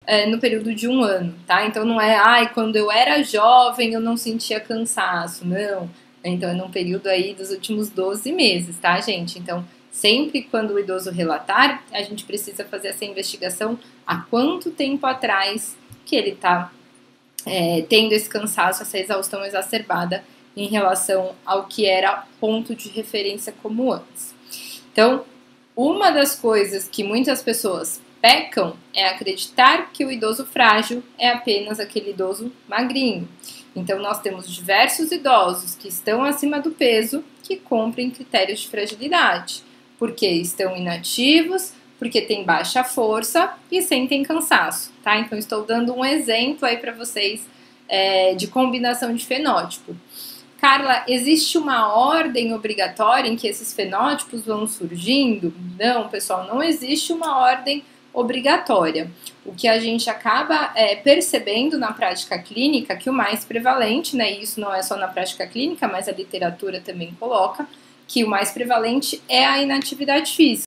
no período de 1 ano, tá? Então não é, ai, quando eu era jovem eu não sentia cansaço, não. Então é num período aí dos últimos 12 meses, tá, gente? Então, sempre quando o idoso relatar, a gente precisa fazer essa investigação há quanto tempo atrás que ele tá tendo esse cansaço, essa exaustão exacerbada em relação ao que era ponto de referência como antes. Então, uma das coisas que muitas pessoas pecam é acreditar que o idoso frágil é apenas aquele idoso magrinho. Então, nós temos diversos idosos que estão acima do peso que cumprem critérios de fragilidade, porque estão inativos, porque têm baixa força e sentem cansaço, tá? Então, estou dando um exemplo aí para vocês de combinação de fenótipo. Carla, existe uma ordem obrigatória em que esses fenótipos vão surgindo? Não, pessoal, não existe uma ordem obrigatória. O que a gente acaba percebendo na prática clínica, que o mais prevalente, né, isso não é só na prática clínica, mas a literatura também coloca, que o mais prevalente é a inatividade física.